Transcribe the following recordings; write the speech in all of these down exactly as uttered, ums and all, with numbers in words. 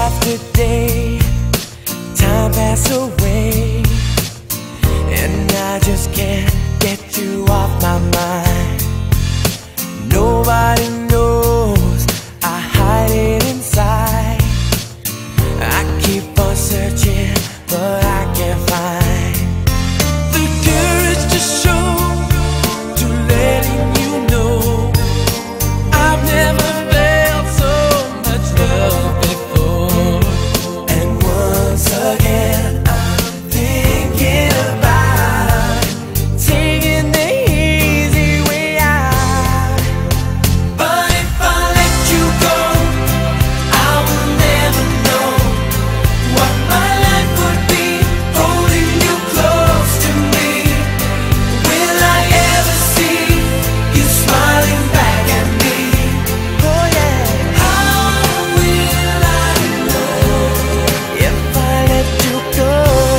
after day, time passes away, and I just can't get you off my mind. Nobody knows I hide it inside. I keep on searching, but I can't find the courage to show, to letting you know I've never felt so much love before. And once again I'm thinking about taking the easy way out. But if I let you go, I will never know what my life would be holding you close to me. Will I ever see you smiling back at me? Oh yeah. How will I know if I let you go?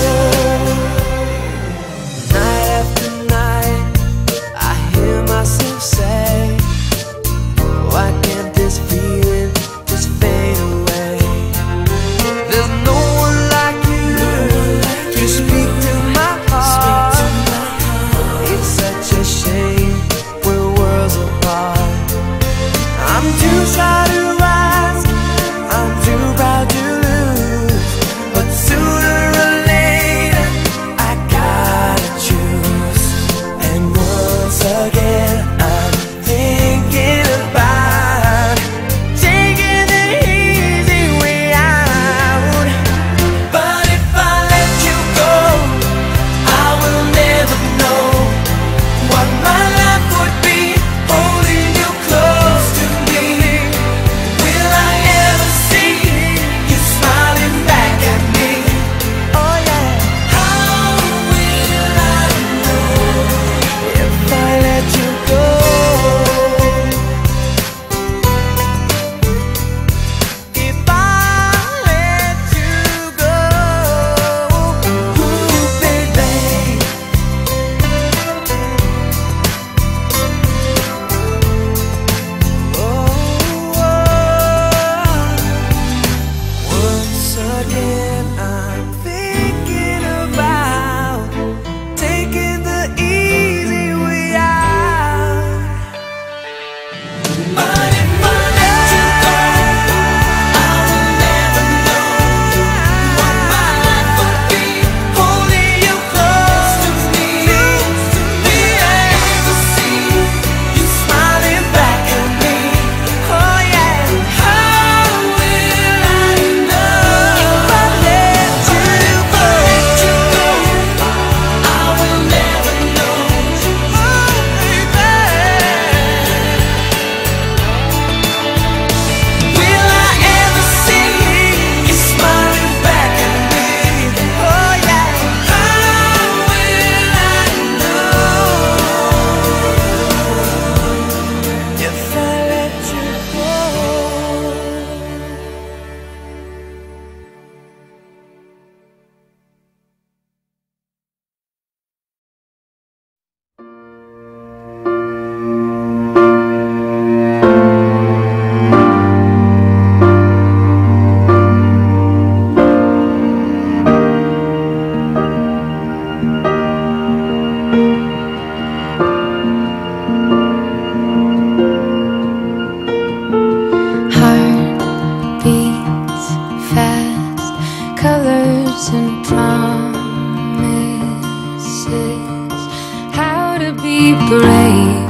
Night after night I hear myself say, why can't this feeling just fade away? There's no one like you to speak to my heart. It's such a shame we're worlds apart. I'm too shy to ask, I'm too proud to lose, but sooner or later I gotta choose. And once again I'm thinking about taking the easy way out. But if I let you go, I will never know what my life would be holding you close to me. Will I ever see you smiling back at me? Oh yeah. How will I know if I let you go? If I let you go, ooh, baby. Oh, once again I'm thinking about taking the easy way out. But if I let you go, I will never know what my life would be holding you close to me. Will I ever see you smiling back at me? Oh yeah. How will I know if I let you go? I will never know. Oh baby. Will I ever see you smiling back at me? Oh yeah. How will I know if I let you go? Heart beats fast, colors and promises. How to be brave